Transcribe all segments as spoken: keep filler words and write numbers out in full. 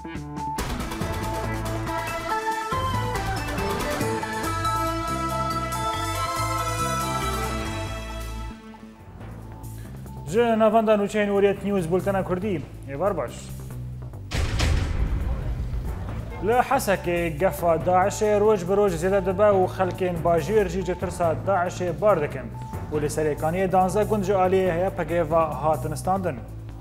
جه نواندا نوچین وریت نیوز بولتنا کردی ایوار باش لحسك قفا داعش روج بروج زيادة دبا وخلكين باجير جي جترسا داعش باردكن ولسريكانية دانزا قند جالية هي بقيفا هاتنستاندن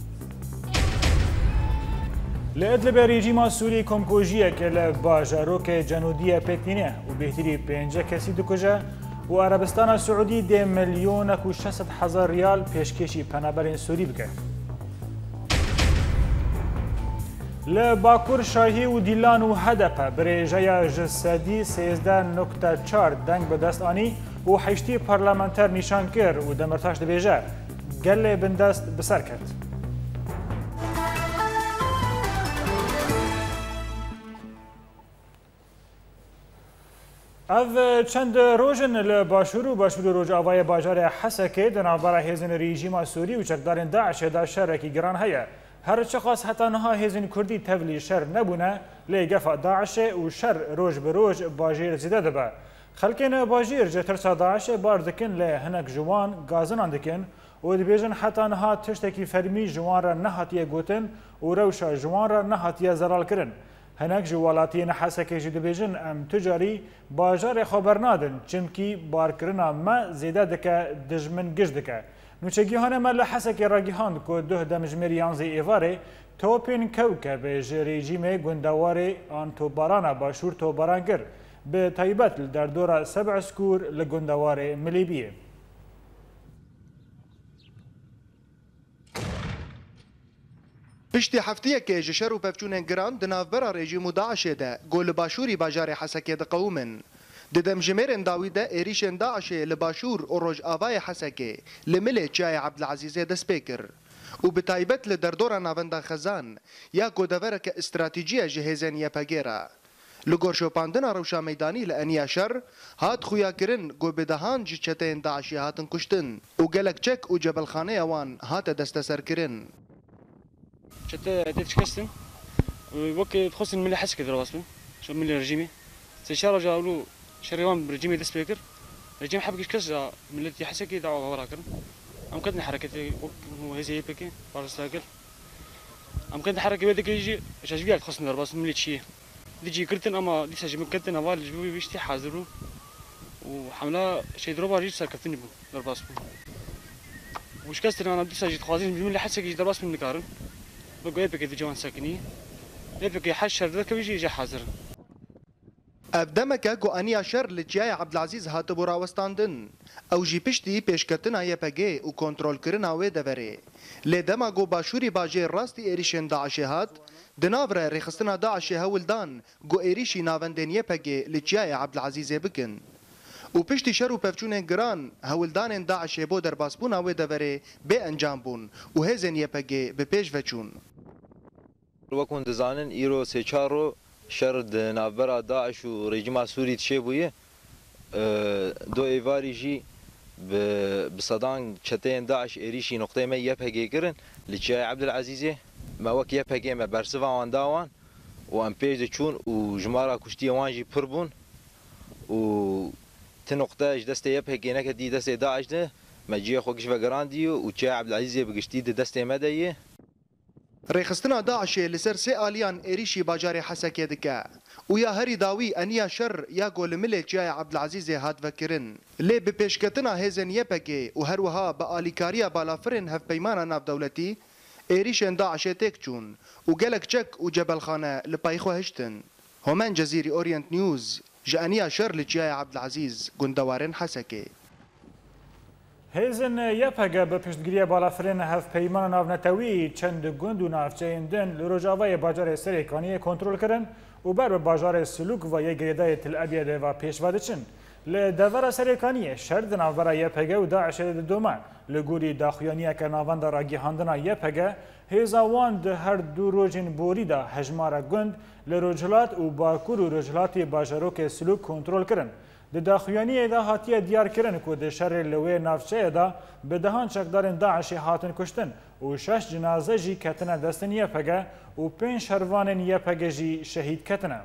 لإدلب ريجيما سوري كومكوجية كلا باجاروك جنودية بكتينة وبهتري بينجا كسي دكوجا وعربستان السعودي دي مليونك وشست حزار ريال بيشكيشي بنابرين سوري بكه لباکور شاهی و دیلان و هدف برێژەیە جسدی سێزدە نقطه چوار دەنگ بەدەست ئانی و حیشتی پەرلەمانتەر نیشان کرد و دەمەرتاش دەبێژە گەلێ بندەست بەسەر کرد. ئەv چەند ڕۆژن لە باشوور و باشوور و ڕۆژئاوای باژارێ حەسەکێ دەناوبارە هێزن ریژیما سووری و چەکدارên داعشێدا شەرێکی گران هەیە. هر چخواست حتی نها هزین کردی تولی شر نبونه لگفا داعش و شر روز به روز باجیر زیده دبه. خلکین باجیر جترسا داعش باردکن له هنک جوان گازن اندکن و دیبیجن حتی نها تشتکی فرمی جوان را نهاتیه گوتن و روشا جوان را نهاتیه زرال کرن. هنک جوالاتی نحسکی جدیبیجن ام تجاری باجار خبر نادن چمکی بارکرنا ما زیده دکه دجمن گش دکه. نوچگیهانه مل حسکی راگیهاند که ده دمجمری یانزی ایواره توپین کوکب رژیم گندواره آن توباران باشور توبارانگر به تایبت در دور سبع سکور لگندواره ملیبیه. پشتی هفتیه که جشر و پفچون گران دنافبرا رژیم داعشه ده گل باشوری باجار حسکی ده قومن. ددم جميرن داويدا إيريشن داعش لباشور وروج آواي حسكي لملي جاي عبد العزيز دسبيكر وبتايبت لدردورا نافندا خزان يا كودافرك استراتيجية جهزانية باجيرا لغورشو باندنا روشا ميداني لأنيا شر هات خويا كرن جو بدهان جيشتين داعشي هاتن كشتن وقالك تشك وجبل خاني اوان هات دستسر كرن شتا تتكستن ووك تخصن ملي حسكي دراسمي شو ملي رجيمي سيشارة جاولو شريوان برجيمي دسبيكر رجيم حبكش كسر ملتي حسكي دعوة وراكن أم كدنا حركتي هو هزي بكي بارسلاكل أم كدنا حركة بدك يجي شاشبيات خصنا رباس ملتي شيء ديجي كرتن أما لسه جم كرتن أول جبوي بيشتي حاضروا وحملة شيء ضربة جيت صار كرتني بو رباس وش كسر أنا لسه جيت خوازين بيقول لي حسكي درباس من نكارن بقول بكي في جوان ساكني بكي حشر ذاك بيجي يجي حاضر افدمك جو انيا شر لجاي عبد العزيز هاتبو راوستاندن او جي پشتي پیشکتنا يپگي او کنترول کرنا و دوري لدما جو باشوري باجي راستي ايريشن داعش هات دناوره رخصتنا داعش هولدان جو ايريشي ناوندن يپگي لجاي عبد العزيز بكن و پشتي شر و پفچون گران هولدان داعش بو در باسبونا و دوري به انجام بون و هزن يپگي به پیش وچون وكون دزانن ايرو سيچارو شرد نابرا داعش و رژیم سوری تشبویه دو ایواری جی بصدان چتین داعش ایریشی نقطه ما یپگی کرن لجای عبد العزیزه ما وک یپگی ما برسوا وان داوان و ام پیج چون و جمارا کشتی وان جی پربون و تنقطه دسته یپگی نکدی دسته داعش ده ما جی خوکش و گراندی و جای عبد العزیزه بگشتی دسته مدیه ريخستنا داعش لسر سي آليان إريشي باجاري حسكي دكا ويا هري داوي أنيا شر يا قول ملك جاي عبد العزيز هاد فكرن لي ببيشكتنا هزن يبكي وهروها بآليكاريا بالافرن هف بيمانا ناف دولتي إريشن داعش تكجون وقالك تشك وجبل خانة لبايخو هشتن همان جزيري أورينت نيوز جانيا شر لجاي عبد العزيز قندوارن حسكي هزن یپگه به پشتگیری بالافرین هف پیمان ناونتوی چند گند و نافچه‌اندن لروجاوای باجار سریکانی کنترل کردن و بر باجار سلوک و یک گریده تل ابیاد و پیشواده چن لدور سریکانی شرد ناورا یپگه و داعش دوما لگوری داخویانی که ناوند راگی هندنا یپگه هزاوان ده هر دو روزین بوری دا هجمار گند لروجلات و باکور و رجلاتی باجاروک سلوک کنترل کردن د داخویانی دا هاتیه دیار کرن کو د شر لوی نافچه دا به دهان چکدارن داعش هاتن کشتن و شش جنازه جی کتنه دستن یه پگه و پنج شروانن یه پگه جی شهید کتنه.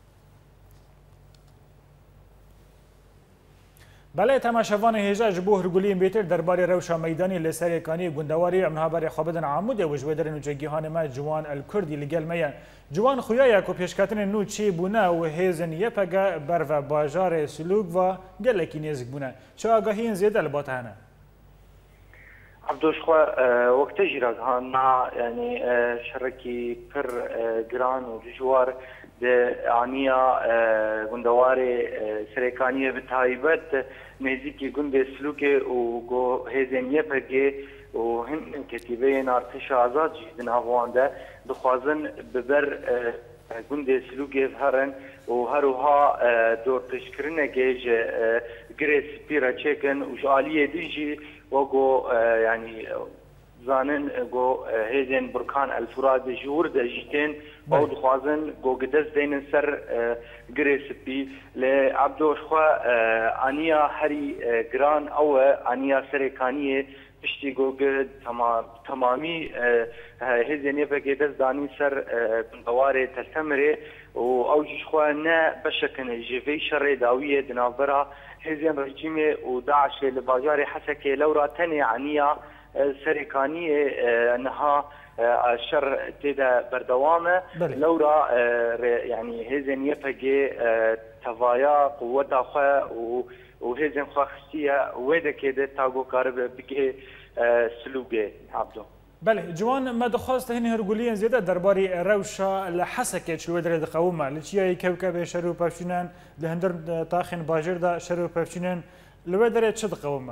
بله تماشاوان هیجا جبو هرگولین بیتر درباره روشا میدانی لسر کانی گندواری امنها بر خوابدن عمود و جویدرن و جگیهان ما جوان الکردی لگل میا جوان خویای کو پیشکتن نو چی بونه و هیزن یپگا بر و باجار سلوک و گلکی نزک بونه چه آگاهی زیاده لباتانه عبدوش خو وقت جیرا ها یعنی شرکی پر گران و جوار د عنیا گندواری سرکانی به تایبت نزدیکی گند سلوک و گو هزینیه پگه و هم کتیبه ارتش آزاد جدن هوانده دخوازن ببر گند سلوک هرن و هروها دور تشکرنه گیج گریس پیرا چکن و جالیه دیجی و گو یعنی زانن گو هیزن برکان الفراد جور د جیتن او دخوازن گو قدس دین سر گریس بی ل عبدوش خو انیا هری گران او انیا سرکانیه پشتی گو تمام تمامی هیزن یپگه دس دانی سر دواره تلتمره و اوجش خو نه بشکن جوی شر داویه دنابرا هیزن رژیم و داعش لباجار حسکه لورا تنی عنیا سرکانی انها شر تدا بردوامه لورا يعني هزن يفقي تفايا قوة خا وهزن خاصية وده كده تاجو كارب بقي سلوكه عبدو بله جوان ما دخواست هني هرقولين زيادة درباري روشة لحسكة شو درد قومة لشيء كوكب شرو بافشنان لهندر تاخن باجر دا شرو بافشنان لو درد شد قومة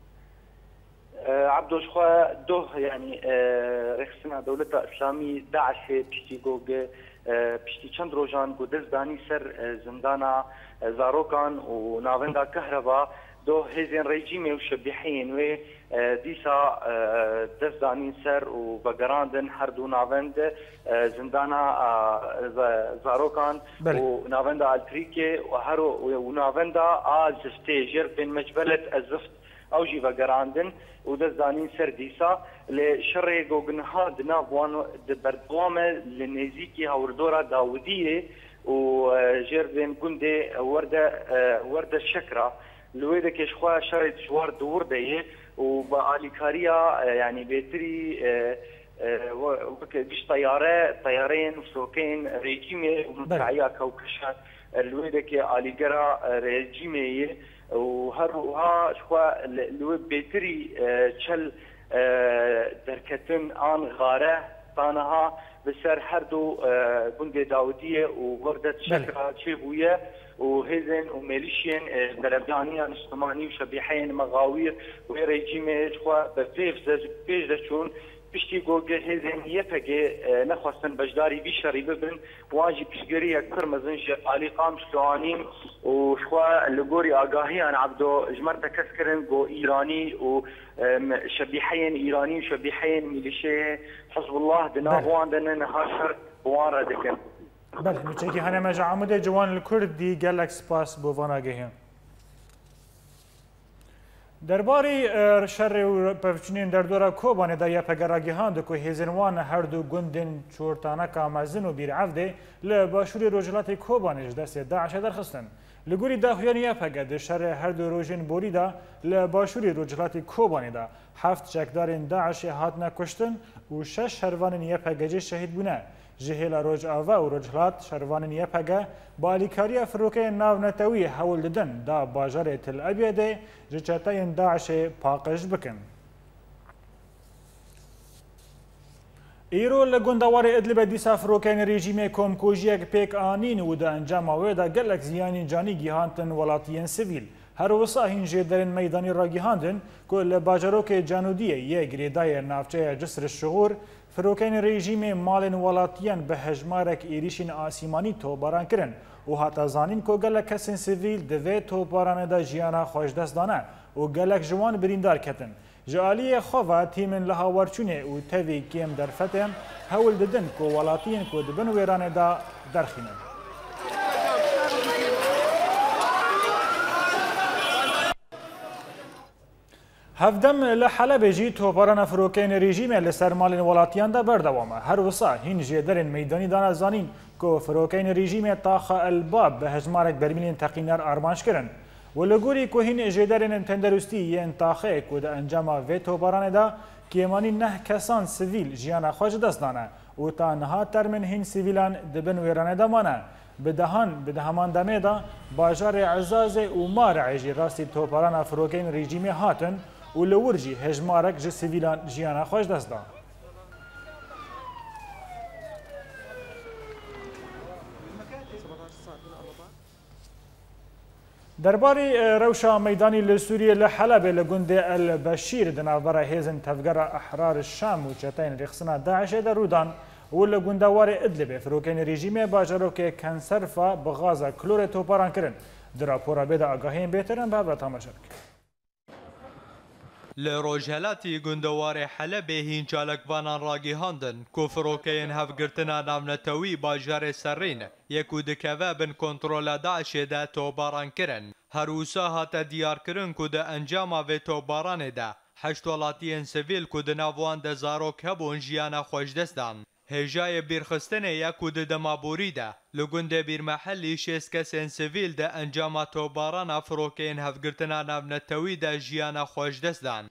عبدوش خو دو يعني رخصنا دولة اسلامي داعش بشتي جوج بشتي چند روزان قدس داني سر زندانا زاروكان ونافندا كهرباء دو هزين ريجيمي وشبيحين و ديسا دس داني سر وبقراندن هردو نافند زندانا زاروكان ونافندا التريكي وهرو ونافندا آزفتي جر بين مجبلة الزفت او جي بقراندن ودز دانين سر ديسا لشري جوجنها دنا بوانو بردوامه لنزيكي هوردورا داوديه وجيردن جندي ورده ورده الشكرة لويدا كشخوا شري جوار دور ديه وباليكاريا يعني بيتري وكش طياره طيارين وسوكين ريجيمي ومتعيا كوكشات لويدا كي اليجرا ريجيمي وهروها شخوا لو بيتري تشل دركتن آن غاره طانها بسر هردو بند داودية ووردة شكرا تشيبوية وهزن وميليشين بلدانية نشتماني وشبيحين مغاوير وريجيمي شخوا بفيف بيجدشون پشتی گوگه هزین یپگه نخواستن بجداری بیشاری ببن واجی پشگری اکثر مزنش علی قام شلوانیم و شخوا لگوری آگاهی ان عبدو جمر تکسکرن گو ایرانی و شبیحین ایرانی و شبیحین میلیشه حزب الله دنابوان دنن نهاشر بوان را دکن بله نوچه که هنه مجا عموده جوان الکردی گلک سپاس بوان آگهیم درباری شر و پفچنین در دورا کوبانه دا یا پگراگیهان دکو هزینوان هر دو گندن چورتانه کامزن و بیر عفده لباشوری روجلات کوبانش دست داعش درخستن لگوری داخویان یا پگد شر هر دو روژن بوری دا لباشوری روجلات کوبانه دا هفت چکدارین داعش هات نکشتن و شش شروان یا پگجه شهید بونه جهیل روج آوا و روجلات شروان یا پگه با الیکاری فروکه ناو نتوی حول ددن دا باجار تل ابیده جچتاین داعش پاقش بکن. ایرو لگندوار ادلب دیسا فروکین رژیم کمکوژیک پیک آنین و دا انجام ویدا گلک زیانی جانی گیهانتن ولاتین سیویل. هر وسا هنجه درین میدانی را گیهاندن که لباجروک جانودیه یه گریدای نافچه جسر الشغور فروکین رژیم مالن ولاتیان به هجمارک ایریشین آسیمانی توباران کرن و حتی زانین که گلک کسین سیویل دوی توباران دا جیانا خوش دست دانه و گلک جوان بریندار کتن. جالی خواه تیمن لها ورچونه و تاوی کیم در فتن هول ددن که ولاتین که دبن ویران دا درخینن. هفدم لحلب جی توپاران فروکین رژیم لسر مالین ولاتیان دا بردوامه هر وسا هین جدرن میدانی دانا زانین که فروکین رژیم طاخ الباب به هجمارک برمیلین تقینر آرمانش کرن و لگوری که هین جدرن تندرستی ین طاخه که دا انجام و توپاران دا کیمانی نه کسان سویل جیانا خوش دست دانه و تا نها ترمن هین سویلان دبن ویرانه دامانه بدهان بدهمان دمه دا باجار عزاز و مارعجی راستی توپاران فروکین رژیم هاتن و لورجی هجمارک جه سیویلان جیانا خوش دست دان. درباری روشا میدانی لسوریه لحلب لگند البشیر دنابرا هیزن تفگر احرار الشام و چتین رخصنا داعش در رودان و لگندوار ادلب فروکین رژیم باجارو که کنسرفا بغازا کلور توپاران کرن در راپورا بیدا آگاهین بهترن به عبرت همشرک. لروجهلاتی گندوار حلب هین چالکوانان راگی هاندن که فروکین هفگرتنا نامنتوی باجار سرین یکو دکوه بن کنترول داعش ده توباران کرن هروسا هات دیار کرن که ده انجام و توباران ده هشت ولاتین سویل که ده ناوان ده زاروک هبون جیانا خوش دستان هجای بیرخستنه یکو ده دمابوری ده لگنده بیر محلی شیست کسین سویل ده انجام توباران فروکین هفگرتنا نامنتوی ده جیانا خوش دستان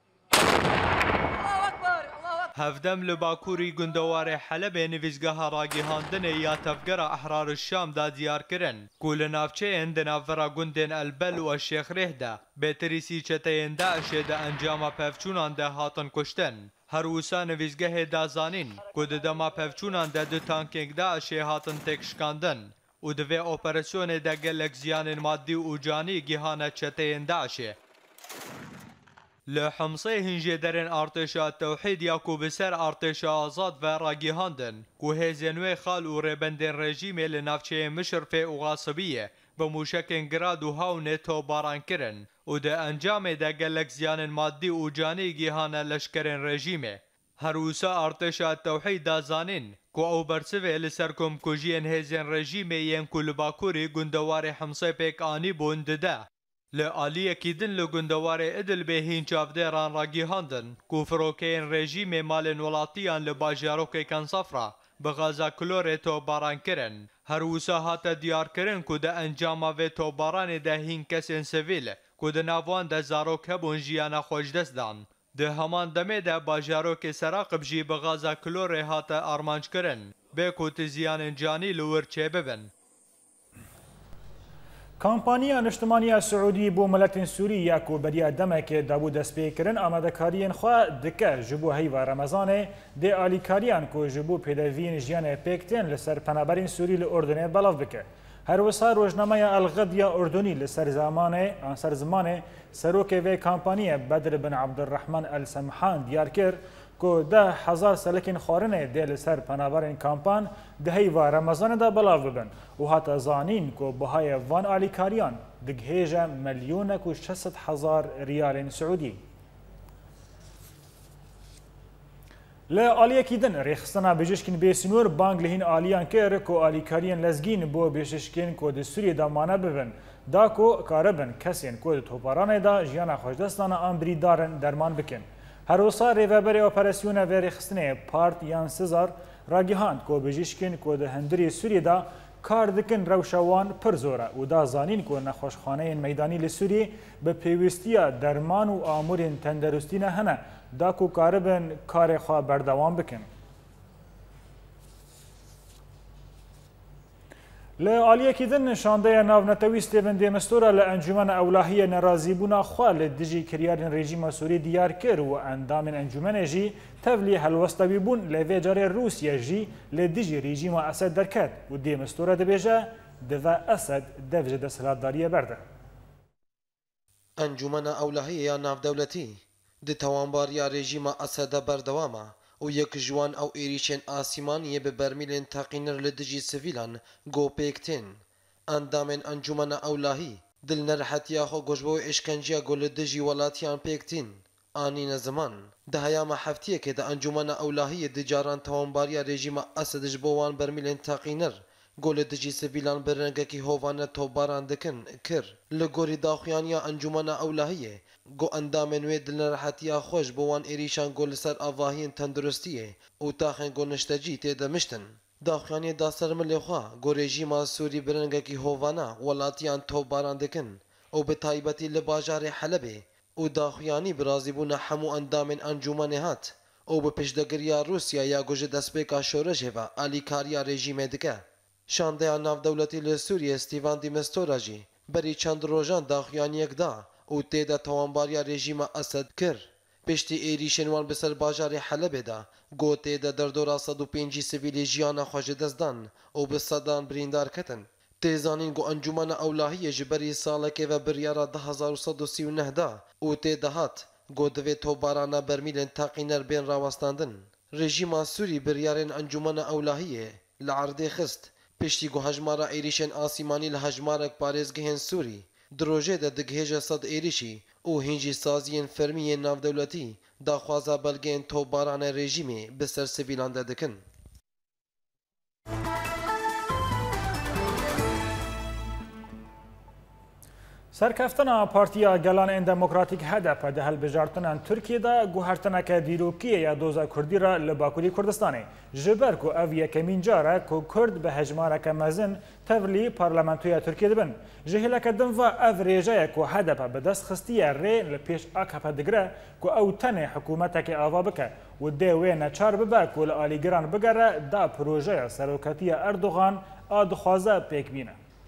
هفدم لباکوری گندوار حلب نویزگاه راگی هاندن یا تفگر احرار الشام دا دیار کرن کول نافچه اند نافرا گندن البل و الشیخ ره ده بهتریسی چتین داعش ده انجام پفچونان ده هاتن کشتن هر وسا نویزگاه دا زانین که ده دما پفچونان ده دو تانکینگ داعش هاتن تکشکاندن و دوی اپراسیون ده گلک زیان مادی و جانی گیهانه چتین داعشه لحمصه هنجي درن ارتشا التوحيد ياكو بسر ارتشا آزاد و راگي هاندن كو هزنوي خال و ربندن رژيمي لنافچه مشرفه و غاصبيه بموشكن گراد و هاونه توباران کرن و ده انجام ده گلک زيان مادي و جاني گيهانه لشکرن رژيمي هروسا ارتشا التوحيد دا زانين كو او برسوه لسركم كوجين هزن رژيمي ين كو لباكوري گندوار حمصه بيك آني بوند ده لآلیه کیدن لگندوار ادل به هین چافدران راگی هاندن کو فروکین رژیم مالن ولاتیان لباجاروک کن صفرا بغازا کلور توباران کرن هر وسا هات دیار کرن کو ده انجام و توباران ده هین کسین سویل کو ده ناوان ده زاروک هبون جیانا خوش دست دان ده همان دمه ده باجاروک سراقب جی بغازا کلور هات آرمانج کرن به کو تزیان جانی لور چه ببن کامپانیا نشتمانی سعودی بو ملت سوری یکو بریا دمک دابو دست پیکرن آماده کارین خواه دکه جبو هیوا رمضان ده آلی کاریان که جبو پیدوین جیان پیکتین لسر پنابرین سوری لأردن بلاف بکه. هر وسا روزنامه الغدیا اردنی لسر زمان سر زمان سروک و کامپانی بدر بن عبدالرحمن السمحان دیار کر که ده هزار سلکین خورنه دل سر پنابرین کامپان دهی و رمضان دا بلاو ببن و حتی زانین که بهای وان آلی کاریان دگهیجه ملیونک و شست هزار ریال سعودی. لا آلیه کیدن ریخستنا بجشکین بیسنور بانگ لهین آلیان که که آلی کاریان لزگین بو بجشکین که دستوری دامانه ببن دا که کاربن کسین که توپارانه دا جیانا خوشدستانه آمبری دارن درمان بکن. هر وسا ریوبری اپراسیون و ریخستنه پارت یان سزار راگیهاند که بجیشکن که ده هندری سوری دا کار دکن روشوان پر زوره و دا زانین که نخوشخانه میدانی لسوری به پیوستیا درمان و آمور تندرستی نه هنه دا که کاربن کار خواه بردوام بکن. لآلیه کیدن شانده ناونتوی ستیون دیمستورا لانجمن اولاهی نرازیبونا خواه لدجی کریارن رژیم سوری دیار کر و اندام انجمن جی تولی هلوستوی بون لوی جار روسیه جی لدجی رژیم اسد درکت و دیمستورا دبیجه دو اسد دوجه دستلاتداری برده. انجمن اولاهی یا ناو دولتی ده توانبار یا رژیم اسد بردوامه و یک جوان او ایریشن آسیمانی به برمیلین تاقینر لدجی سویلان گو پیکتین اندامن انجمن اولاهی دل نرحتیا خو گوشبو اشکنجیا گو لدجی ولاتیان پیکتین آنین زمان ده هیام هفتیه که ده انجمن اولاهی دجاران توانباریا رژیم اسدج بوان برمیلین تاقینر گل دجی سویلان برنگکی هوانه توباران دکن کر لگوری داخویانیا انجمنا اولهیه گو اندام نوی دلنرحتیا خوش بوان ایریشان گل سر آواهین تندرستیه و تاخن گل نشتجی تیده مشتن داخویانی دا سرملی خواه گو رژیما سوری برنگکی هوانه ولاتیان توباران دکن و به تایبتی لباجار حلبه و داخویانی برازی بونا همو اندام انجمن هات و به پشدگریا روسیا یا گوژه دستپیکا شورش هوا آلیکاریا رژیم دکه شانده ناو دولتی لسوریه استیوان دیمستورا جی بری چند روژان داخویانی اکدا و تیدا توانباریا رژیم اسد کر پشتی ایریشن وان بسر باجار حلبه دا گو تیدا در دورا صد و پینجی سویلی جیانا خوش دزدان و به صدان بریندار کتن تیزانین گو انجمن اولهی جبری سالکه و بریارا ده هزار و صد و سی و نه دا و تیدا هات گو دوی توبارانا برمیلن تاقینر بین راوستاندن رژیم سوری بریارن انجمن اولهیه لعرده خست پشتی گو هجمارا ایریشن آسیمانی لهجمارک پارێزگەهێن سووری درۆژێ دە دگهێژە سەد ئێریشی و هینجی سازیên فەرمیên ناودەولەتی داخوازا بەلگەیەن تۆپبارانە رێژیمێ بەسەر سڤیلان دەدەکەن. سرکفتنا پارتیا گلان دموکراتیک هدف ده هلبجارتنان ترکیه دا گوهرتنک دیروکیه یا دوزا کردی را لباکوری کردستانه جبر کو او یکمین جاره کو کرد به هجمارک مزن تولی پارلمانتویا ترکیه دبن جهلک دم و او ریجه کو هدف به دست خستیه ری لپیش اکف دگره کو او تنه حکومتک آوا بکه و دوی نچار ببه کو لآلیگران بگره دا پروژه سروکتی اردوغان آدخوازه پیک بینه.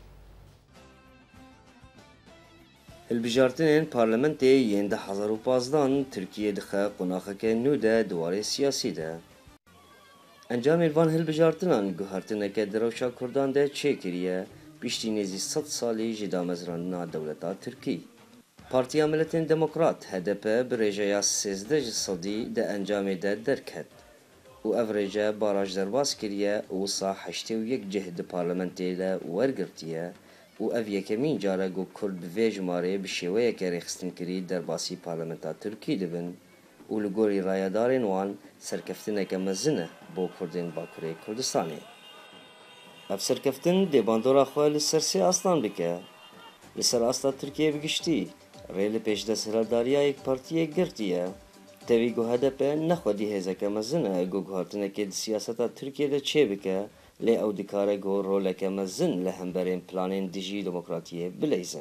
البجارتنên parlamentê yên di hezar û panzdehn Tirkiye dixe qonaxeke nû de diwarê siyasî de. Encamên van hilbijartinan guhertineke di rewşa Kurdan de çêkiriye piştî nêzî sed salî ji damezrandina dewleta Tirkî. Partiya Milletên Demokrat H D P bi rêjeya sêzdeh ji sedî di encamê de derket û ev rêje baraj derbas kiriye û wisa heştê û yek cih di parlamentê de wergirtiye û ev yekemîn care got Kurd bi vê jimarê bi şêweyeke rêxistinkerî derbasî parlamenta Tirkî dibin û li gorî rayedarên wan serkeftineke mezin e bo Kurdên Bakurê Kurdistanê. Ev serkeftin dê bandora xwe li ser sê aslan bike. Li ser asta Tirkiye bigiştî, rê li pêşdesthildariya yek partiyê girtiye. Tevî got H D P nexwedî hêzeke mezin e got guhertinekê di siyaseta Tirkiyeyê de çê bike, lê ew dikare got roleke mezin li hemberên planên dijî demokratiyê bileyze.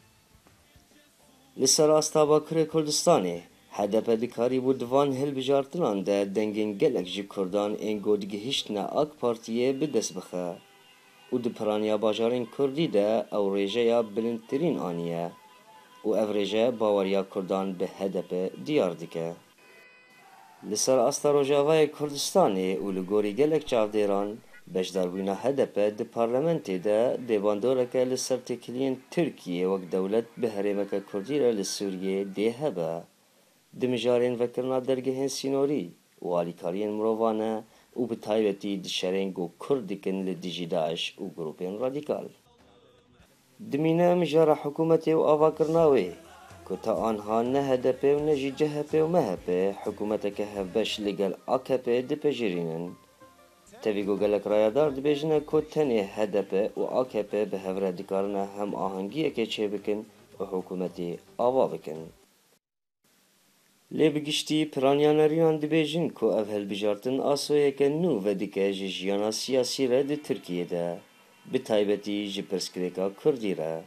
Li ser asta Bakurê Kurdistanê, H D P dikarî bû di van hilbijartinan de dengên gelek ji Kurdan ên got gihîştina AK Partiyê bi dest bixe û di piraniya bajarên Kurdî de ew rêjeya bilindtirîn aniye û ev rêje baweriya Kurdan bi H D P diyar dike. Li ser asta Rojavayê Kurdistanê û li gorî gelek çavdêran, beşdarbûna H D P di parlamentê de dêbandoreke li ser têkiliyên Tirkiyê wek dewlet bi herêmeke Kurdî re li Sûriyê dê hebe, di mijarên vekirina dergehên sînorî û alîkariyên mirovan e û bi taybetî di şerên got Kurd dikin li dijî Daeş û grûpên radîkal. Dimîne mijara hikûmetê û avakirina wê ku ta anha ne H D P û ne jî C H P û M H P hikûmeteke hevbeş li gel A K P dipejirînin. Tevî got gelek rayedar dibêjine ku tenê H D P û A K P bi hev re dikarine hem ahengiyekê çêbikin û hikûmetê ava bikin. Lê bi giştî piranyaneriyan dibêjin ku ev hilbijartin asoyeke nû vedike ji jiyana siyasî re di Tirkiyê de, bi taybetî ji pirsgirêka Kurdî re.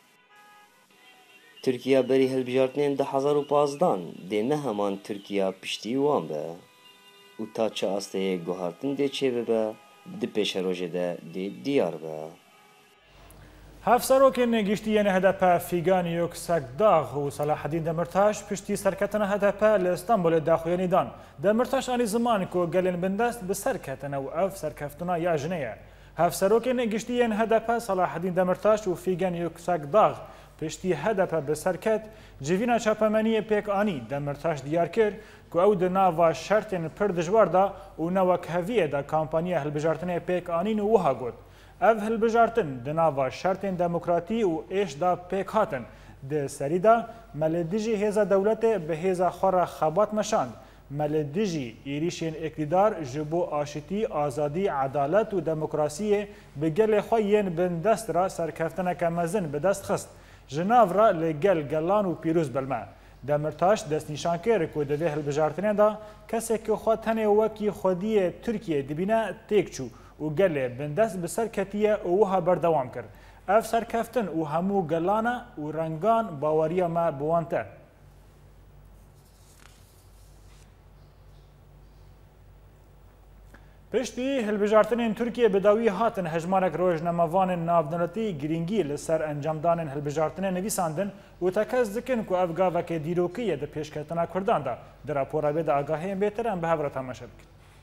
Tirkiya berî hilbijartinên di hezar û panzdan dê ne heman Tirkiya piştî wan be û ta çi asteyê guhartin dê çêbibe, di pêşerojê de dê diyar be. Hevserokên giştiyên H D P Fîgan Yüksekdağ û Salahdîn Demirtaş piştî serketina H D P li İstanbulê daxuyanî dan. Demirtaş anî ziman ku gelên bindest bi serketine û ev serkeftina ya jinê ye. Hevserokên giştiyên H D P Salahdîn Demirtaş û Fîgan Yüksekdağ piştî H D P bi serket civîna çapemeniyê pêk anî Demirtaş diyar kir ku ew di nava şertên pir dijwar da û newekeviyê de kampanya hilbijartinê pêk anîn û wiha got. Ev hilbijartin di nava şertên demokratî û êş da pêk hatin. Di serî de melê dijî hêza dewletê bi hêza xwe re xebat meşand. ملدجی ایریشین اقتدار جبو آشتی آزادی عدالت و دموکراسی بگل خوین بن دست را سرکفتنه که مزن به دست خست جناو را لگل گلان و پیروز بلمه دمرتاش دست نشان کرد که دوی هلبجارتنه دا کسی که خود تنه وکی خودی ترکیه دبینه تیک چو و گل بن دست به سرکتیه اوها بردوام کرد اف سرکفتن و همو گلانه و رنگان باوری ما بوانته پشتی هلبجارتنین ترکیه بداوی هاتن هجمارک روزنامه‌وان ناودنەتی گرنگی لسر انجامدانین هلبجارتنین نویساندن و تکز دکن که افگاوک دیروکیه ده پیشکتنا کردان دا در راپورا بید آگاهی بهترن به هفره تماشا بکن.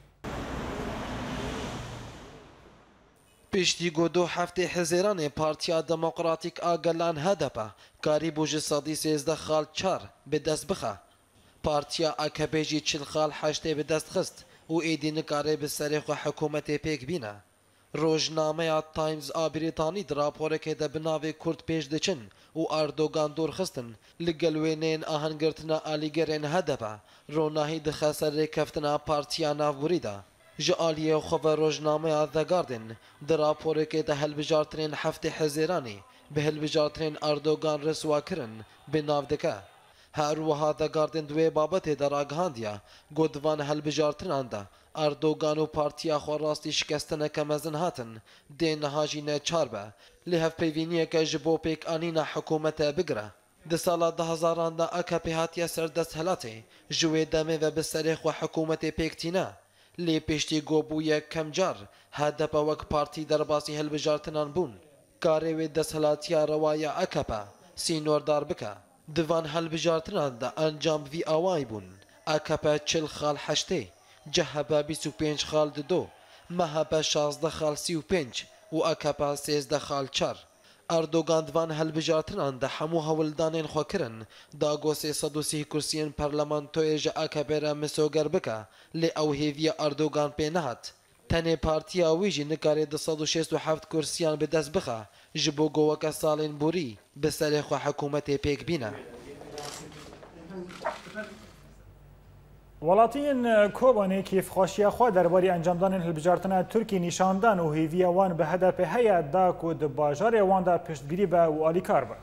پشتی گودو هفته حزیران پارتیا دموکراتیک آگلان هدپا کاری بوج صدی سیزده خال چار به دست بخه. پارتیا اکبیجی چل خال هشته به دست خست و ایدی نکاره به سریخ و حکومت پیک بینه. روزنامه تایمز آ بریتانی در راپوره که ده بناوی کرد پیش دچن و اردوگان دور خستن لگلوینین آهنگرتنا آلیگرین هدپا روناهی دخه سر کفتنا پارتیا نافبوری ده. جالیه خوب روزنامه The Guardian در راپوره که ده هلبجارترین هفته حزیرانی به هلبجارترین اردوگان رسوا کرن به ناو دکه. هر وها The Guardian دوی بابت در آگهاندیا گودوان هلبجارتران ده اردوگان و پارتیا خو راستی شکستنه که مزن هاتن دین هاجینه چار به لحف پیوینیه که جبو پیک آنینا حکومت بگره. ده سال ده هزاران ده اکا پیهاتیا سردست هلاته جوی دمه و بسریخ و حکومت پیکتینه لی پشتی گوبوی کمجار هدپ وک پارتی در باسی هلبجارتنان بون کاری و دسهلاتیا روایا اکپا سینور دار بکه دوان هلبجارتنان ده انجام وی آوائی بون اکپا چل خال هشته جهبا بیس و پینج خال دو مهبا شازده خال سی و پینج و اکپا سیزده خال چار اردوگان دوان هلبجارتنان ده همو هولدانین خو کرن دا گو سیصد و سی کرسیین پارلمانتوی جا اکبر مسوگر بکه لی او هیوی اردوگان پی نهات تنه پارتیا ویجی نکاری ده صد و شست و هفت کرسیان به دست بخه جبو گوکا سالین بوری بسر خو حکومت پیک بینه. ولاتین کوبانی کیف خوشی خو درباره انجامدان هلبجارتنا ترکی نشاندن و هیوی وان به هدف هيا دا کو د باجار وان دا پشتگیری به و الیکار به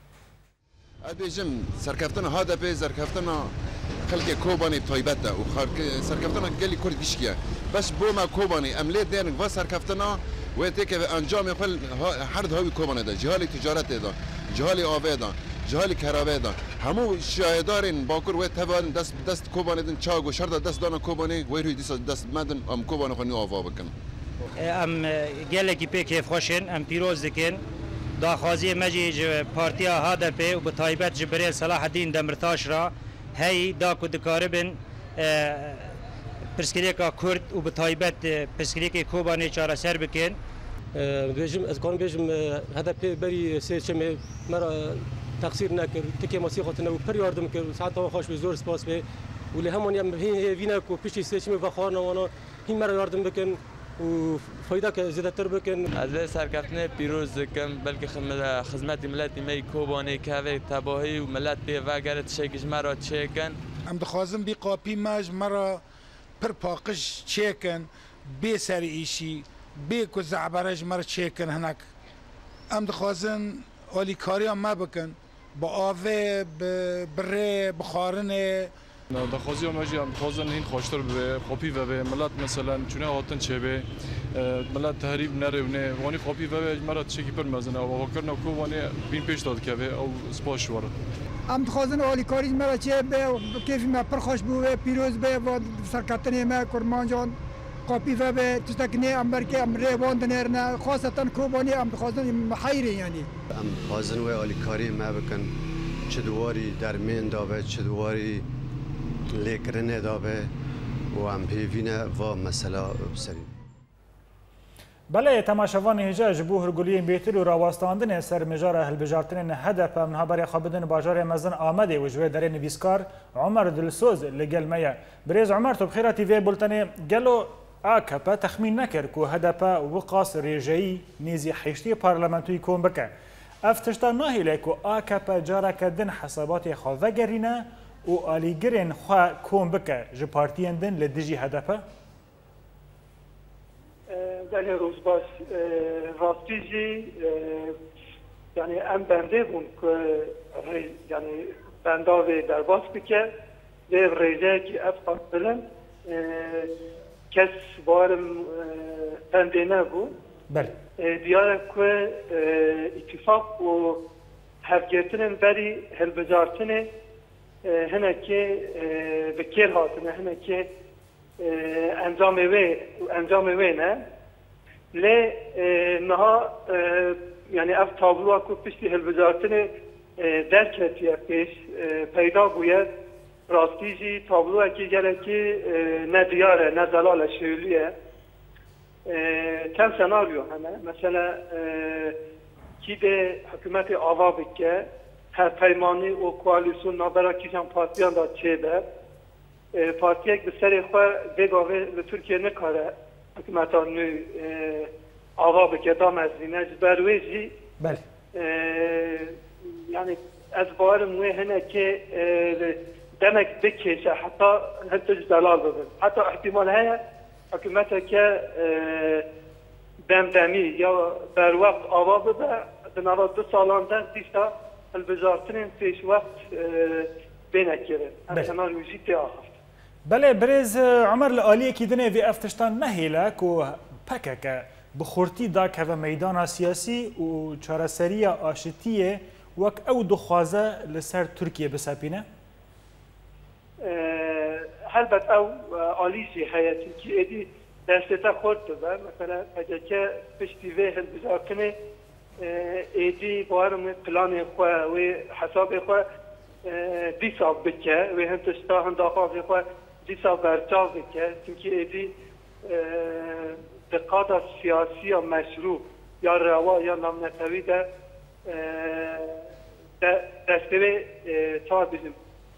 ابيجم سركفتنا هذا به سركفتنا خلق كوباني طيبته و سركفتنا قال كل دشكيه بس بوما كوباني املي دين و سركفتنا وتك انجام خل حرد هاوي كوباني ده جهالي تجارت ده جهالي آوه ده جهالي كهرباء ده همو شاهدارين باكر و تبان دست دست كوباني دن چاغ و شرط دست دانا كوباني و روي دست دست مدن ام كوباني خني آوا بكن ام گلکی پیک خوشن ام پیروز دکن داخوازی مجی پارتیا هدف و به تایبت جبریل صلاح الدین دمرتاش را هی دا کو دکاربن پرسکریکا کرد و به تایبت پرسکریک کوبانی چاره سر بکن بیشم از کان بیشم هدف بری سیچم مرا تقصیر نکرد تکی ماسی خاطر نبود پر یاردم کرد ساعت تا خوش به زور سپاس به ولی همون یم هی وینا کو پیش سیچم و خار نوانا هی مرا یاردم بکن و فایده که زیاده تر بکن از سرکفتن پیروز کم بلکه خدمت ملت می کوبانی که تباهی و ملت به وگرت شکش مرا چکن ام دخوازم بی قاپی ماج مرا پر پاقش چکن بی سر ایشی بی کو زعبرج مرا چکن هناك ام دخوازن اولی کاری هم ما بکن با آوه بره بخارنه دخوازی هم اجی هم خوازن این خوشتر به خوبی و به ملت مثلا چونه هاتن چه به ملت تحریب نره و نه وانی خوبی و به مرد چکی پر مزنه و واکرنا کو وانی بین پیش داد که به او سپاش وارد ام خوازن اولی کاری مرا چه به کیفی ما پر خوش بوده پیروز به و سرکتنی ما کرمان جان قاپی و به تستکنی امبر که امره واند نرنا خاصتا کوبانی ام خوازن محیری یعنی ام خوازن و اولی کاری ما بکن چه دواری درمین دابه چه دواری لیکرنه دابه و ام پیوینه و مسئله بسری بله تماشاوان هجا جبو هرگولی بیتر و راواستاندن سر مجار هلبجارتن هدف من خبر خابدن باجار مزن آمده و جوه در نویسکار عمر دلسوز لگل میا بریز عمر تو بخیره تیوی بولتنه گلو آکپا تخمین نکر که هدف وقاس ریجایی نیزی حیشتی پارلمانتوی کن بکن افتشتا ناهی لیکو آکپا جارا کردن حسابات خواه گرینه و آلیگرین خواه کم بکه جه پارتیان دن لدیجی هدفه؟ بله روز باش راستی جی یعنی ام بنده بون که یعنی بنداوی در باز بکه و ریزه که افقا بلن کس بارم بنده نبون بله دیاره که اتفاق و هفگرتنن بری هلبجارتنه هنه که بکر هاتنه هنه که انجام وی انجام وی نه لی نها یعنی اف تابلو کو پشتی هلبجارتنه درکتیه پیش پیدا بوید راستی جی تابلو که گره که نه دیاره نه زلال شولیه کم سناریو همه مثلا کی به حکومت آوا بکه هر پیمانی و کوالیسیون نابرا کیشان پارتیان دا چه ده پارتی یک به سر خواه بگاوه به ترکیه نکاره حکومت ها نو آوا بکه دام از دینه بروی جی بله یعنی از بار موی هنه که دمک بکشه حتی هنتج دلال ببین حتی احتمال هیا حکومت که دمدمی یا بر وقت آوا بده بنابرای دو سالان در دیستا البزارترین پیش وقت بینکره همچنان روزی آخفت بله برز عمر لآلیه که دنه وی افتشتان نهیلک و پکه که بخورتی دا که و میدان سیاسی و چارسری آشتیه وک او دخوازه لسر ترکیه بسپینه؟ هلبت او آلیجی حیاتی که ایدی دسته خورد ببر مثلا اگر که پشتی وی هل بزارکنه ایدی بارم پلان خواه و حساب خواه دی ساب بکه و هم تشتا هم داخل خواه دی ساب برچاو بکه چونکه ایدی دقات سیاسی یا مشروع یا روا یا نامنتوی ده دسته چهار بزیم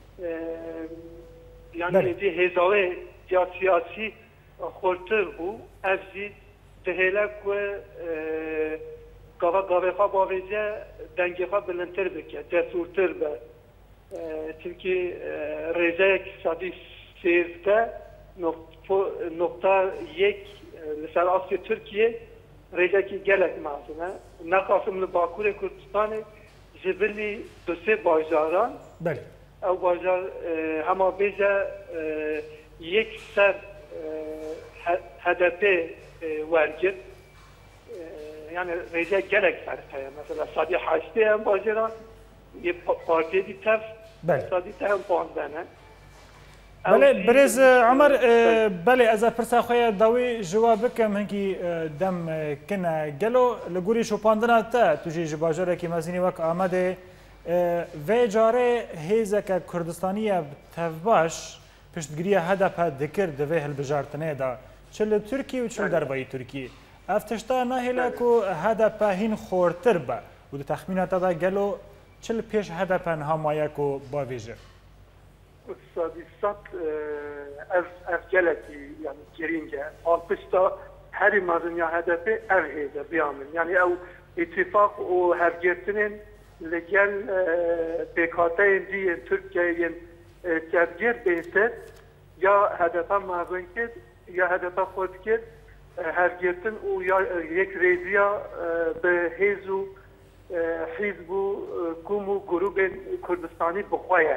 یعنی ایدی هزاوه یا سیاسی خورتر بو افزی دهیلک و گاوه گاوه خواه باویجه دنگی خواه بلندتر بکه جسورتر به چونکه ریزه اقتصادی سیزده نقطه یک لسر آسیا ترکیه ریزه که گلک معظمه نقاسم لباکور کردستان جبلی دو سه باجاران بله او باجار همه بیجه یک سر هدف ورگرد yani rejə gələk fərqəyə. Məsələn, Sadi Haçdi həm bacıra, partiyə di təf, Sadi həm puandanə. بله برز عمر بله از پرسا خویا داوی جواب کم هنگی دم کنه گلو لگوری شو پاندنا تا توجی جباجره کی مزینی وک آمده و جاره هیزه که کردستانیه تفباش پشتگیری هدف دکر دوه هلبجارتنه دا چل ترکی و چل دربایی ترکی افتشتا نهیله که هدف هین خورتر با و ده تخمینات دا گلو چل پیش هدف همایه که باویجه اقتصادی سات از از geleki yani girince alpışta her maznya hedefi ev heyde biyamin yani ev ittifak o hergetinin legel P K T'nin diye Türkiye'nin tercih beyse ya hedefe mazın ki ya hedefe xod ki hergetin o ya yek reziya be hezu hizbu kumu grubun Kurdistani bxoya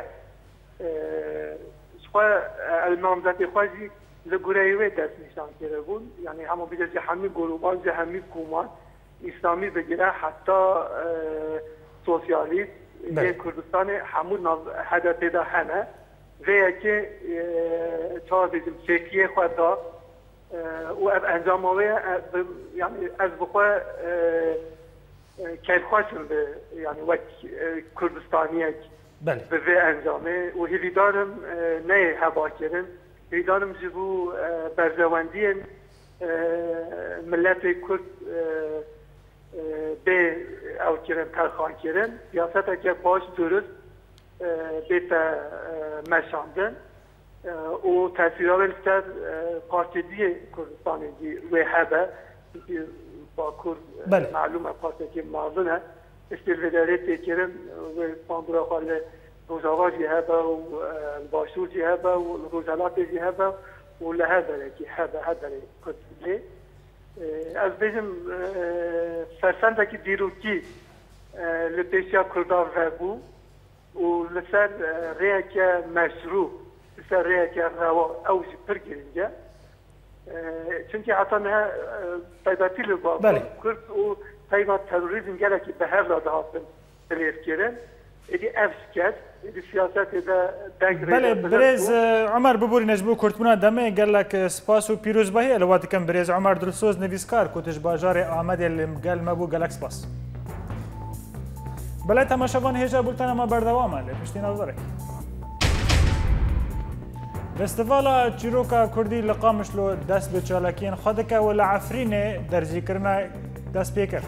شخوا المامزات خوازی لگوریوی دست نشان کرده بود یعنی همه بیده جهمی گروبان جهمی کومان اسلامی بگیره حتی سوسیالیست یک کردستان همون هدف ده همه و یکی چهار بیدیم چکیه خواه دا و اب انجام آوه یعنی از بخواه که خواشم به یعنی وک کردستانیه بله به وی انجامه و هیویدارم نه هوا کردن هیویدارم جبو برزواندی ملت کرد به او کردن ترخان کردن سیاست که باش درست بیت مشاندن و تاثیرها بیشتر پارتی دی کردستانی دی و هبه با کرد معلومه پارتی که معلومه استیل وداره تکرم و پاندرا خاله روزاوا جي هبه والباشور جي هبه والروزالات جي هبه ولا هذا كي هذا هذا كنت ليه از بيجم فرسندك ديروكي لبيشيا كردان فابو ولسر ريكا مشروع لسر ريكا روا أو جبر جرينجا چونكي عطانا طيباتي لبابا كرد و طيبات تروريزم جالك بهر لدهاتن بليف كيرن ادي افسكت ادي سياسات اذا بله بريز عمر ببوري نجبو كرتبونا دمه قال لك سباس و بيروز باهي لوقت كان بريز عمر درسوز نويسكار كوتش باجار احمد اللي قال ما بو قال لك سباس بله تماشاوان هجا بولتنا ما بردوامه لپشتي نظرك فستیوالا چیروکا کردی لقامش لو دست به چالاکین خودک ولا عفرینه در ذکرنا دست پیکر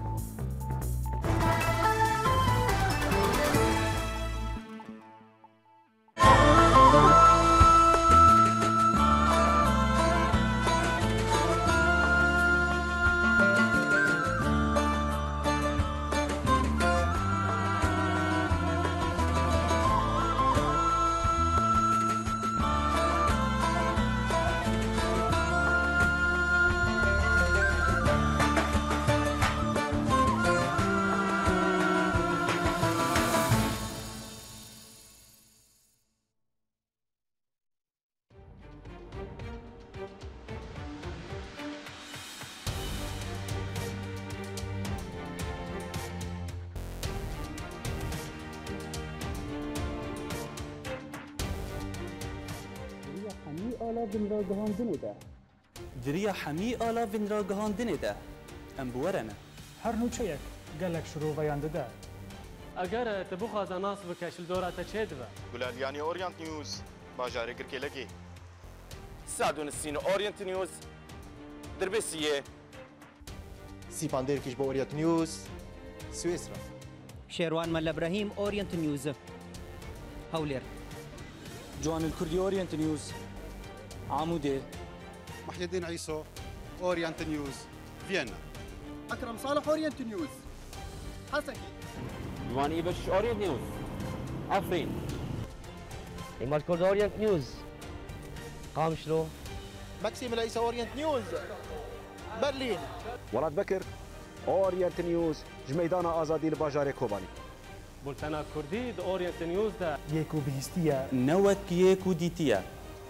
دریا حمی آلا وین را گهاندنه ده ام بورنه هر نوچه قال لك شروع بيان ده اگر تبو خازن ناس بکشل دورات چه دو گلالیانی اورینت نیوز باجاره گرکلگی سعدون السين اورينت نيوز دربسيه سيباندير كيش بأورينت نيوز سويسرا شيروان مال ابراهيم اورينت نيوز هولير جوان الكردي اورينت نيوز عمودي محي الدين عيسو اورينت نيوز فيينا اكرم صالح اورينت نيوز حسكي جوان ايبش اورينت نيوز عفرين إمال كرد اورينت نيوز قامشلو ماكسيم العيسى اورينت نيوز برلين ولاد بكر اورينت نيوز جميدان آزادي الباجار كوباني بولتنا كردي د اورينت نيوز ده يكو بهستيا نوت كيكو ديتيا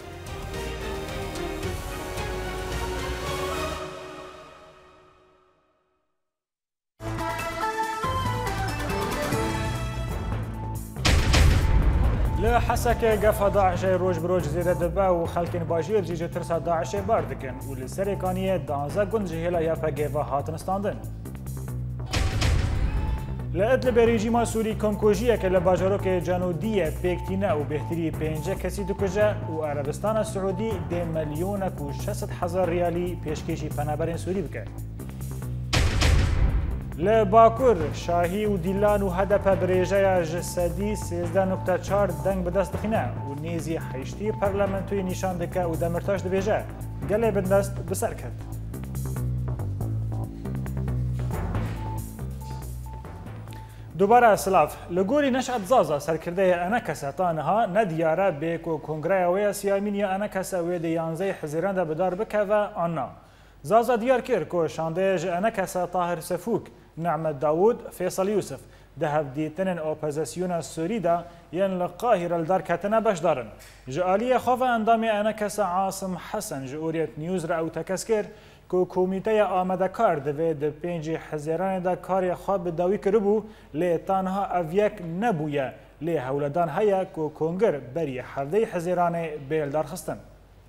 لحسك قفا داعش روج بروج زيادة دبا وخلكن باجير جيجة ترسا داعش باردكن ولسريكانية دانزا قند جهيلا يافا قيفا هاتن ستاندن لأدل بريجيما سوري كونكوجية كلا باجاروك جانودية بيكتينا وبهتري بينجا كسي دوكجا وعربستان السعودي دي مليونك وشست حزار ريالي بيشكيشي پنابرين سوري بك لباکور شاهی و دیلان و هدف برێژەیە جسدی سێزدە نقطە چوار دەنگ بەدەست دخینە و نێزی حیشتی پەرلەمەنتوی نیشان دەکە و دەمرتاش دەبێژە گەلێ بەدەست بەسەر کرد. دووبارە سلااف لە گۆری نەشعەت زازا سەرکردەیە ئەنە کەسە تانەها نەدیارە بێک و کۆنگرایەوەیە سیامینیە ئەنە کەسە وێ دە یانزەی حزیراندا بدار بکەوە ئانا. زازا ديار كير كو شانديج انا كاسا طاهر سفوك نعمة داوود فيصل يوسف ذهب ديتنن اوبوزيسيون السوري دا ين القاهرة الدار كاتنا باش دارن جالية خوفا اندامي انا كاسا عاصم حسن جوريت نيوز راو تكسكر كو كوميتيا آمده كار دوه ده پنج حزيران دا كاري خواب داوي كربو لي تانها اويك نبويا لي هولدان هيا كو كونگر بري حفظي حزيران بيل دار خستن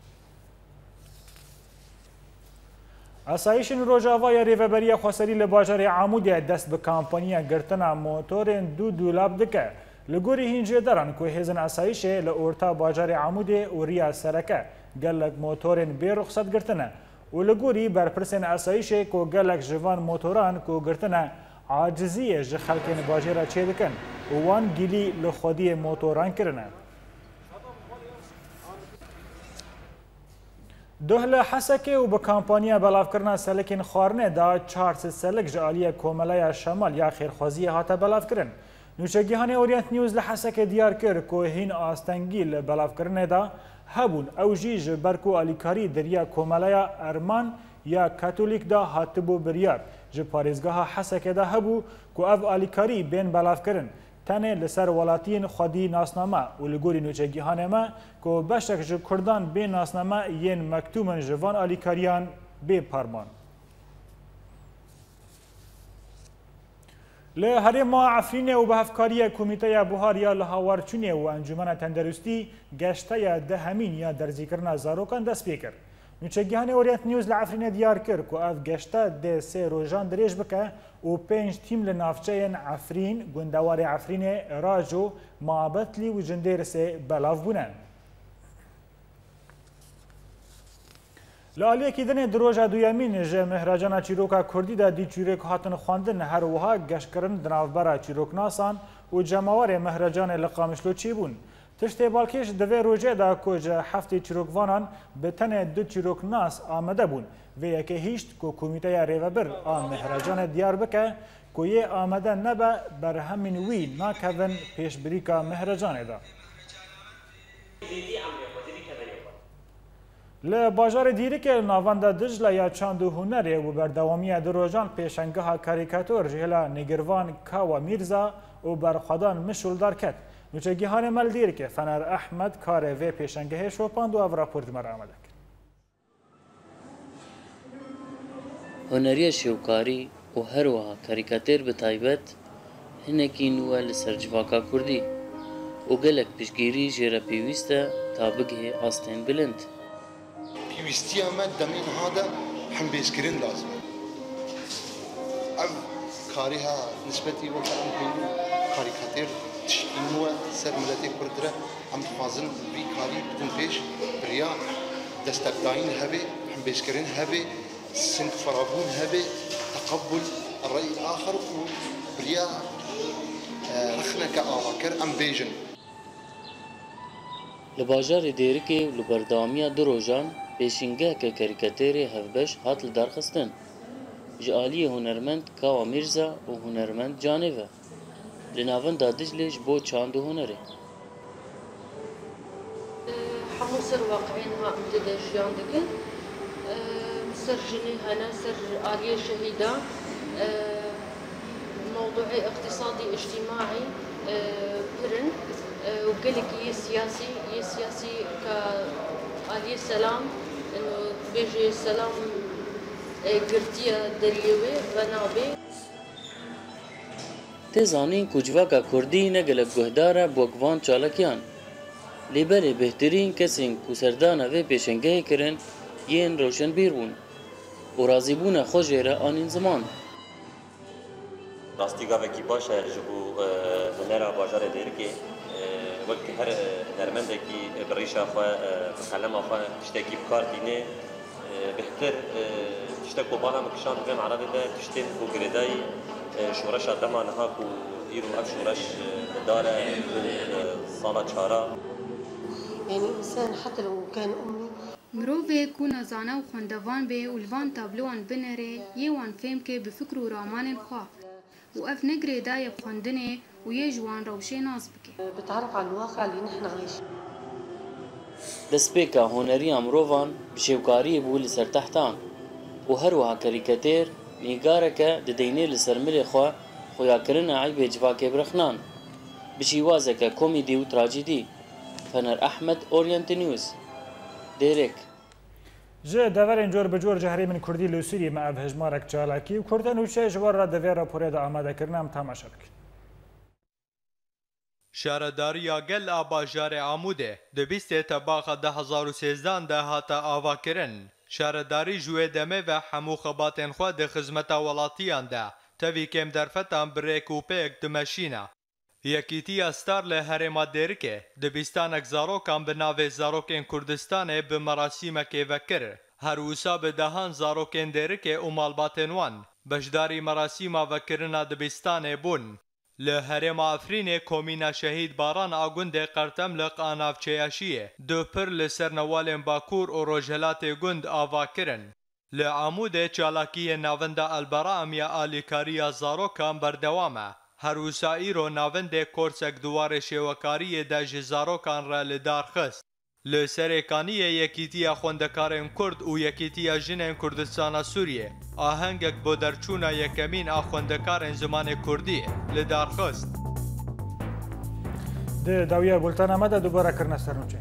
اسایشن روجاوای ریوبری خسری لباجار عمودی دست به کمپانیا گرتنا موتورن دو دولاب دکه لگوری هینجه دران که هزن اسایش لورتا باجار عمودی و ریا سرکه گلک موتورن بی رخصت گرتنه و لگوری برپرسن اسایش که گلک جوان موتوران که گرتنه عاجزیه ج خلکن باجار چه دکن و وان گیلی لخودی موتوران کرنه دوهل حسکه و به کمپانیا بلاف کرنا سلکین خارنه دا چهارصد سلک جالیه کوملای شمال یا خیرخوازی هاته بلاف کرن. نوچگیهان اورینت نیوز لحسک دیار کر که هین آستنگی لبلاف کرنه دا هبون او جیج برکو آلیکاری دریا کومالیا ارمان یا کاتولیک دا هاتبو بریار جه پارێزگاها حەسەکێ دا هەبوو کو ئەv ئالیکاری بێن بەلافکردن تەنێ لەسەر وڵاتیین خودی ناسنامە و لە گۆری نوچەگیهانێمە کو بەشێک ji کوردان بێ ناسنامە یên مەکتومن ji van ئالیکاریان بێ پارمان. لە هەرێما عەفرینێ و بە هەفکاریە کۆمیتەیە بوهاریا لە هاوارچوونێ و ئەنجومەنە تەندەروستی گەشتەیە دەهەمین یا دەرزیکردنا زارۆکان دەست پێ کرد. نوچەگیهانی ئۆریەنت نیوز لە عەفرینێ دیار کرد کو ئەv گەشتە دێ سێ ڕۆژان درێژ بکە و پێنج تیم لە ناوچەیەن عەفرین گوندەوارێ عەفرینێ ڕاج و مابەتلی و جندێرسێ بەلاو بوونە. لە ئالیەکی دنێ درۆژە دویەمین ژە مهراجانە چیرۆکە کوردیدا دیچورێک هاتن خواندن هەروەها گەشتکردن دناوبەرە چیرۆکناسان و جەماوەرێ مهرەجانێ لە قامشلۆ چی بوون. تشتێ باڵکێش دەوێ ڕۆژێدا کۆجە هەفتی چیرۆکوانان بە تەنێ دو چیرۆکناس ئامادە بوون vêyekê hîşt ku komîteya rêvebir a mihrecanê diyar bike ku yê amade nebe berhemên wî nakevin pêşbirîka mihrecanê da. Li bajarê dîrikê navenda Dicle ya çand û hunerê û berdewamiya di rojan pêşengeha karîkatûr ji hêla nêgirvan Kawa Mîrza û berxwedan Mişuldar ket. نوچەگیهانê mel dîrikê Fener Ehmed karê vê pêşengehê şopand û ev rapor ji me re amade kir. Huneriya şêwkarî û herwiha karîkatêr bi taybet hinekî nû e li ser civaka Kurdî û gelek piştgirî jê re pêwîst e ta bigihê astên bilind. Pêwîstiya me demên hade hembêzkirin lazim e. Ev karîha nisbetî weke em pênû karîkatêr tişkînû ser miletê Kurd re em dixwazin vî karî bidin pêş biriya destekdayîn hebe hembêzkirin hebe سنك فرابون هبه تقبل الرأي الآخر وبريا رخنا كآواكر أم بيجن لباجار ديركي لبردامية دروجان بيشنگه كاريكاتيري هفبش هات لدارخستن جالية هنرمند كاوا ميرزا و هنرمند جانيفا لنافن دادجلش بو چاندو هنري حمو سر واقعين ها امتدى جيان دكن سر جني هنا سر آلية شهيدة موضوعي اقتصادي اجتماعي برن وقالك يه سياسي يه سياسي كآلية سلام انه بيجي سلام قرتية دريوي بنابي تزانين كوجواكا كردي نقلك گهدارة بوكوان چالكيان لبالي بهترين كسين كسردانا في پیشنگه کرن ين روشن بيرون و راضی بوون خوشیره آنین زمان. راستی گاوه کی باشه جبو هنرا باجار دیر که وقت هر هنرمنده کی بریشا خواه مسلم خواه تشتکی بکار دینه بهتر تشتک بالا مکشان بیم عربی ده تشتین و گریدای شورش دمان ها کو ایرو اف شورش داره سالا چارا. يعني إنسان حتى لو كان أمي مروفه کو نزانه و خوندوان به اولوان تابلوان بنره یوان فهم که بفکر و رامان خواه و اف نگره دای بخوندنه و یه جوان روشه ناز بکه بتعرف على الواقع اللي نحن عايشين دسپیکا هنری امروان بشیوکاری بو لسر تحتان و هروها کاریکاتیر نیگاره که ددینه لسر ملی خواه خویا کرن عیب جواکه برخنان بشیوازه که کومیدی و تراجیدی. فنر احمد اورینت نیوز ديريك جه دورین جور بجور جهری من کردی لوسیری ما اب هجمارک چالاکی و کردن وچه جوار را دویر راپوری دا آماده کرنم تماشا بکن. شارداریا گل آباجار آموده دبیسته تباخ ده هزار و سیزدان ده هاتا آوا کرن. شارداری جوه دمه و حمو خباتن خواه ده خزمتا ولاتیان ده تاوی کم درفتان بریک و پیک دمشینه. یکیتی استار له هرما درکه دبیستانک زاروکان به ناو زاروکن کردستان به مراسیمک وکر هر وسا به دهان زاروکن درکه او مالباتنوان بشداری مراسیما وکرنا دبیستان بون له هرما افرین کومینا شهید باران آگوند قرتم لق آنافچیاشیه دو پر لسر نوالن باکور و روجهلات گند آوا کرن له عمود چالاکی ناوندا البرام یا آلیکاریا زاروکان بردوامه هەروسایی ڕۆناوەندێک کۆرسێک دووارە شێوەکاریەدا ji zarokan re li dar xist. Li serêkaniyê Yekîtiya Xwendekarên Kurd û Yekîtiya Jinên Kurdistana Sûriyê ahengek bo derçûna yekemîn a xwendekarên zimanê Kurdî li dar xist. Di dawiya bultana me de dubara kirine sernûçe.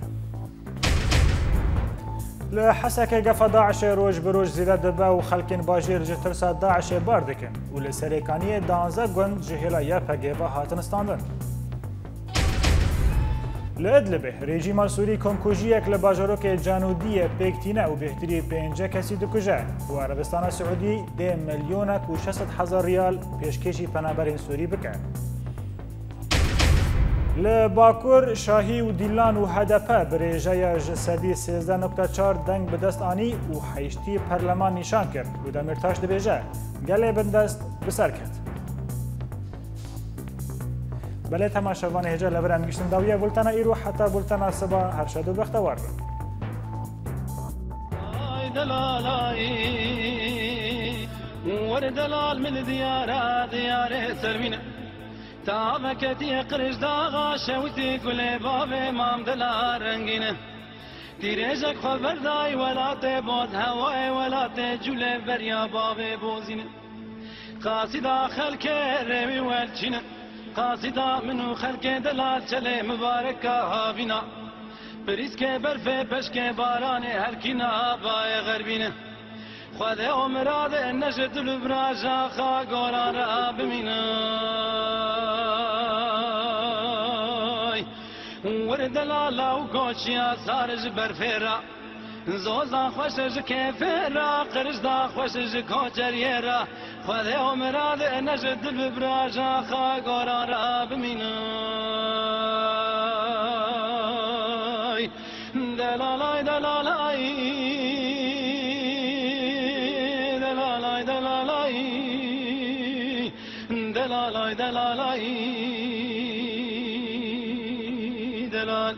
Li Hesekê gefa Daişê roj bi roj zêde dibe û xelkên bajêr ji tirsa Daişê bar dikin û li serêkaniyê danze gund ji hêla Y P G ve hatin standin. Li Idlibê rejîma Sûrî komkujiyek li bajarokê Canûdiyê pêktîne û bêhtirî pênce kesî dikuje û Erebistana Siûdî dê milyonek û şeş sed hezar riyal pêşkêşî penaberên Sûrî bike. Li Bakur Şahî û Dîlan û H D P birêjeya ji sedî sêzdeh nokta çar deng bi dest anî û heyştî Perleman nîşan kir û Demirtaş dibêje gelê bin dest bi ser ket. Belê temaşevanê hêja li vir em giştin dawiya bultana îro heta bultana siba her şad û bextewar bin. وردلال من ديارة ديارة سرمينة تابكتي قرش داغا شوتي كل باب مام دلال رنگينة تيريجك خبر داي ولا تبوز هواي ولا تجولي بريا باب بوزينة قاصدا خلق رمي والجنة قاصدا منو خلق دلال چلي مباركة هابينا بريسك برفه بشك باراني هلكينا باي غربينة خواده و مراد نشد لبراجا خا گوران را بمینای ورد لالا و گوچیا سارج برفیرا زوزان خوشج کفیرا قرشدا خوشج کوچریرا خواده و مراد نشد لبراجا خا گوران را بمینای دلالای دلالای دلالای دلالای دلال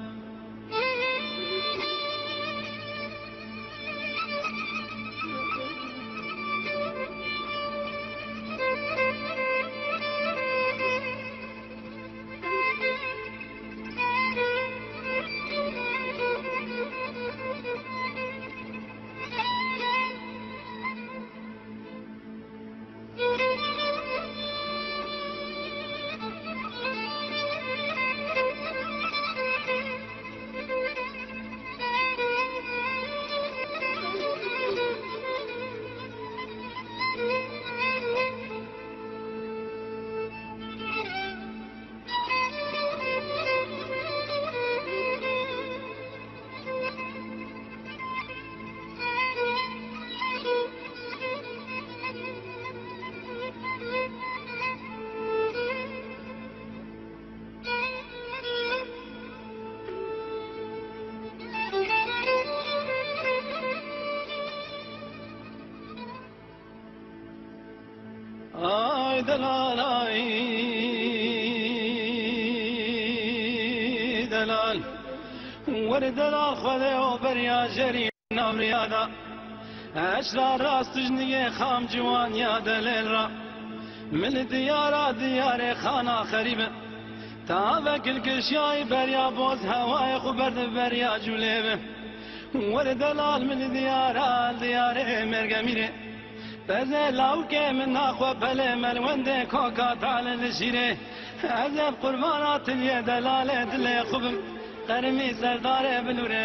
آی دلالای دلال ور دلال خواده و بریا جری نوریادا اشرا راست جنیه خام جوان یا دلیل را من دیارا دیار خانا خریبه تا وکل کشیای بریا بوز هوای خوبرد بریا جولیبه ور دلال من دیارا دیار مرگمیره تزه لاوکه من نخوا بله ملونده کوکا تعالی نشیره ازب قربانات یه دلاله دل خوبم قرمی سرداره بلوره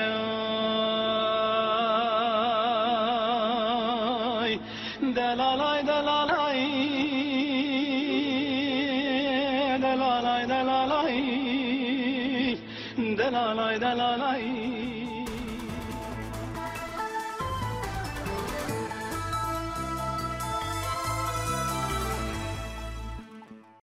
دلالای دلالای دلالای دلالای دلالای دلالای